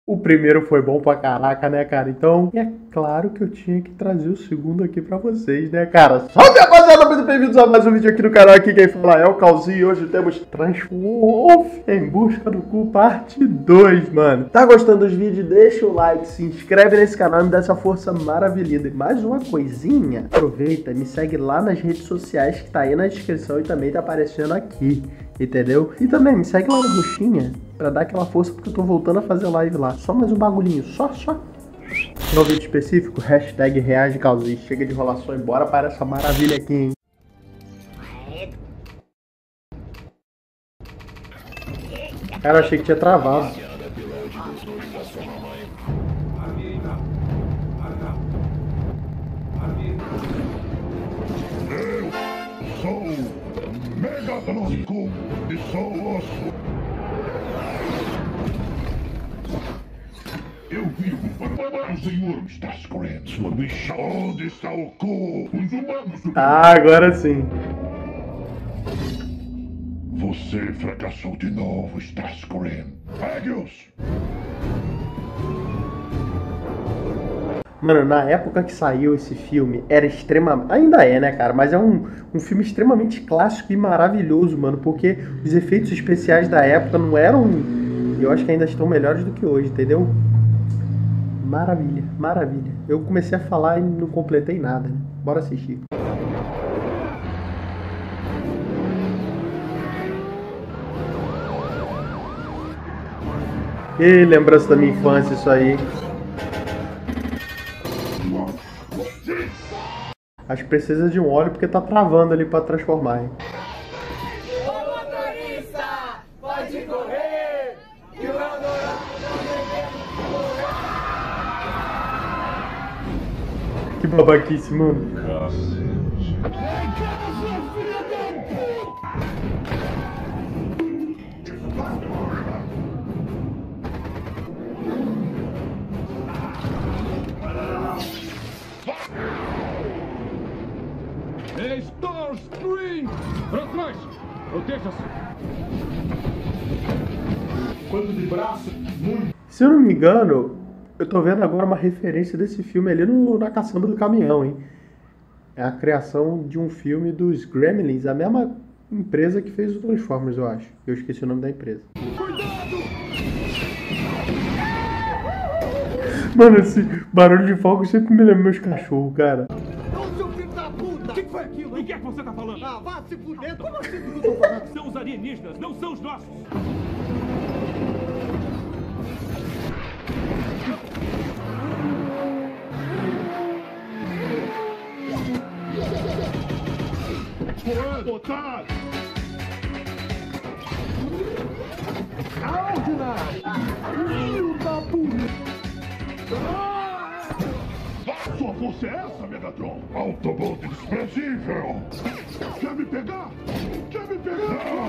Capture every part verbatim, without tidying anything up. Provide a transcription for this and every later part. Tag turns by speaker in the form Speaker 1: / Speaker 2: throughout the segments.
Speaker 1: O primeiro foi bom pra caraca, né, cara? Então, é claro que eu tinha que trazer o segundo aqui pra vocês, né, cara? Salve, rapaziada! Muito bem-vindos a mais um vídeo aqui no canal. Aqui quem fala é o Calzinho e hoje temos Transformers em Busca do Cu parte dois, mano. Tá gostando dos vídeos? Deixa o like, se inscreve nesse canal e me dá essa força maravilhosa. E mais uma coisinha, aproveita e me segue lá nas redes sociais que tá aí na descrição e também tá aparecendo aqui, entendeu? E também me segue lá no Roxinha pra dar aquela força, porque eu tô voltando a fazer live lá. Só mais um bagulhinho, só, só. No vídeo específico, hashtag reage Calzinho. Chega de enrolação e bora para essa maravilha aqui, hein? Cara, eu achei que tinha travado.
Speaker 2: Eu sou Megatron e sou osso. Eu vivo para o senhor Starscream. Sua missão. Onde está o cu? Os humanos...
Speaker 1: Ah, agora sim.
Speaker 2: Você fracassou de novo, Starscream. Pegue-os!
Speaker 1: Mano, na época que saiu esse filme, era extremamente... Ainda é, né, cara? Mas é um, um filme extremamente clássico e maravilhoso, mano. Porque os efeitos especiais da época não eram... Eu acho que ainda estão melhores do que hoje, entendeu? Maravilha, maravilha. Eu comecei a falar e não completei nada, né? Bora assistir. Ih, lembrança da minha infância isso aí. Acho que precisa de um óleo porque tá travando ali pra transformar, hein?
Speaker 3: Ô motorista, pode correr, que o Eldorado não devemos correr.
Speaker 1: Que babaquice, mano.
Speaker 4: Starscream! Pra trás! Proteja-se!
Speaker 2: Quando de braço, muito.
Speaker 1: Se eu não me engano, eu tô vendo agora uma referência desse filme ali no, na caçamba do caminhão, hein? É a criação de um filme dos Gremlins, a mesma empresa que fez o Transformers, eu acho. Eu esqueci o nome da empresa.
Speaker 4: Cuidado!
Speaker 1: Mano, esse barulho de fogo sempre me lembra meus cachorros, cara.
Speaker 3: Ô seu filho da puta!
Speaker 4: O que foi aquilo? O que é que você tá falando?
Speaker 3: Ah, vá se fuder! Como assim que eu tô falando?
Speaker 4: São os alienígenas, não são os nossos!
Speaker 2: Otário!
Speaker 3: Filho da puta!
Speaker 2: Sua força é essa, Megatron? Autobot desprezível! Quer me pegar? Quer me pegar?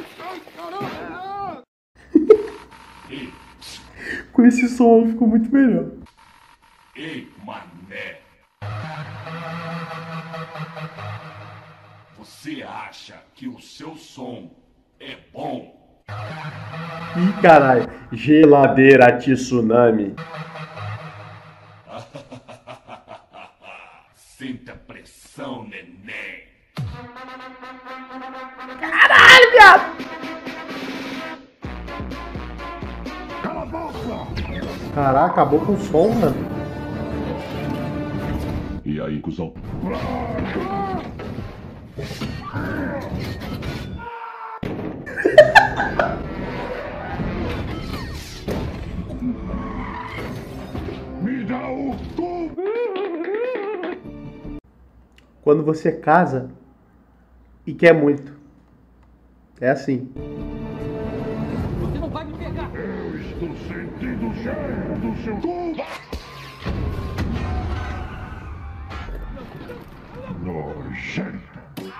Speaker 2: Não!
Speaker 5: Ei,
Speaker 1: Com esse som ficou muito melhor.
Speaker 5: ei, mané! Você acha que o seu som é bom?
Speaker 1: Ih, caralho. Geladeira tsunami.
Speaker 5: Sinta pressão, neném!
Speaker 1: Caralho, viado!
Speaker 2: Cala a boca!
Speaker 1: Caraca, acabou com o som, mano.
Speaker 2: E aí, cuzão? Me dá o tubo!
Speaker 1: Quando você casa e quer muito. É assim.
Speaker 4: Você não vai me pegar!
Speaker 2: Eu estou sentindo o cheiro do seu tubo! Nojento!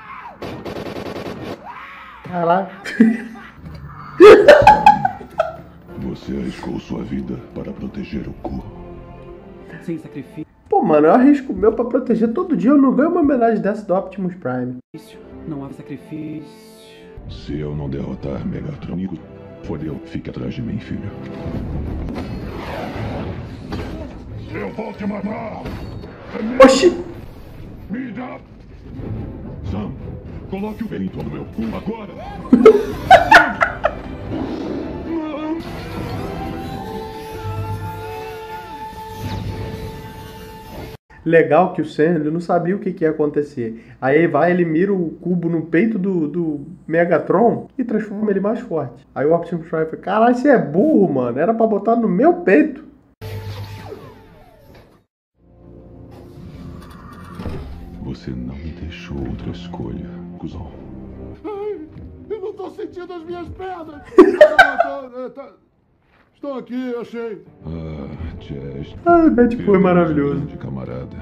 Speaker 1: Caraca.
Speaker 2: Você arriscou sua vida para proteger o cu.
Speaker 4: Sem sacrifício,
Speaker 1: Pô, mano, eu arrisco o meu pra proteger todo dia. Eu não ganho uma homenagem dessa do Optimus Prime.
Speaker 4: não há sacrifício.
Speaker 2: Se eu não derrotar Megatron, fodeu, fique atrás de mim, filho. eu vou te matar.
Speaker 1: Oxi!
Speaker 2: Me dá. Sam, coloque o vento no meu cu agora.
Speaker 1: Legal que o Sam, ele não sabia o que, que ia acontecer. Aí ele vai, ele mira o cubo no peito do, do Megatron e transforma ele mais forte. Aí o Optimus Prime fala, caralho, você é burro, mano. Era pra botar no meu peito.
Speaker 2: Você não me deixou outra escolha, cuzão.
Speaker 3: Ai, eu não tô sentindo as minhas pernas. Ah, tô, é, tá- Estou aqui, achei.
Speaker 2: Ah, Jazz.
Speaker 1: Ah, o Deadpool foi maravilhoso.
Speaker 2: De camarada.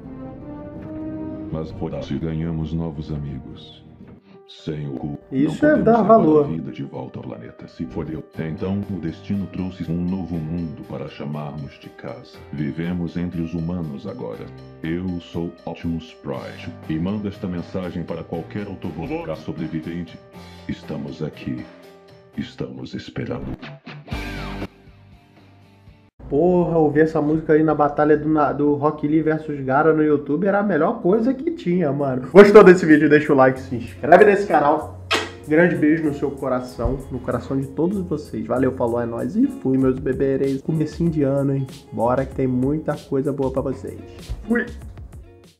Speaker 2: Mas por assim ganhamos novos amigos. Sem o cu,
Speaker 1: Isso
Speaker 2: não
Speaker 1: é
Speaker 2: podemos
Speaker 1: dar
Speaker 2: levar
Speaker 1: valor.
Speaker 2: a vida de volta ao planeta. Se fodeu. Então o destino trouxe um novo mundo para chamarmos de casa. Vivemos entre os humanos agora. Eu sou Optimus Prime e mando esta mensagem para qualquer Autobot sobrevivente. Estamos aqui. Estamos esperando.
Speaker 1: Porra, ouvir essa música aí na batalha do, na- do Rock Lee versus Gara no YouTube era a melhor coisa que tinha, mano. Gostou desse vídeo? Deixa o like, se inscreve nesse canal. Grande beijo no seu coração, no coração de todos vocês. Valeu, falou, é nóis. E fui, meus bebereis. Comecinho de ano, hein? Bora que tem muita coisa boa pra vocês. Fui!